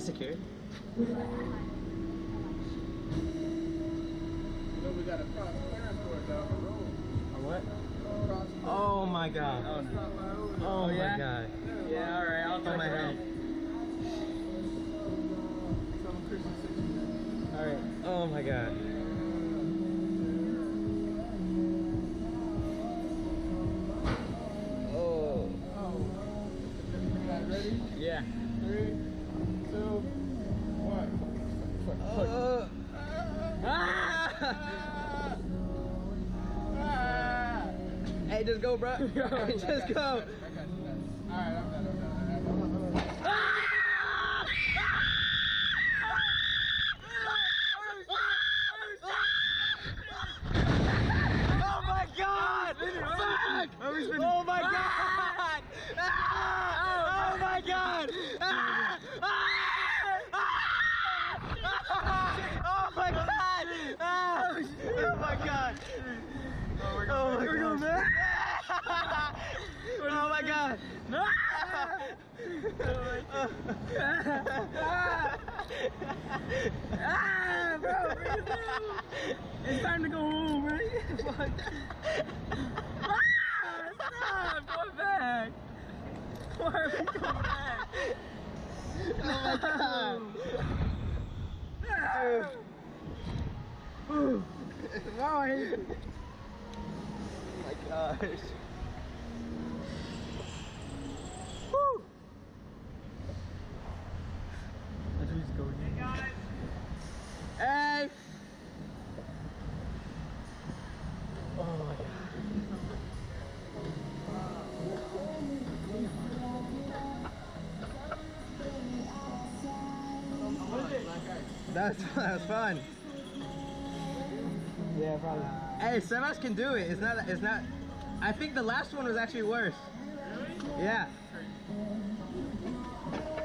secure. So we got a cross transport down the road. A what? Oh my god. Oh, no. Oh yeah? my god. Yeah, alright, I'll Oh my god. Alright. Oh my god. Oh. Ready? Yeah. 3, 2, 1. Hey, just go, bro. Just go. Alright, I'm done. Oh my god! Fuck! Oh my god! Oh my god! Oh my god! Oh my god! Oh my god! Oh my god! Bro, it's time to go home, right? Stop! Go back! Why are we going back? Oh my god! Wow, I hate it. Oh my gosh. Woo! That's who's going. Hey guys! Hey! Oh my god. That was fun. Yeah, probably. Hey, Sebas can do it. It's not. I think the last one was actually worse. Really? Yeah.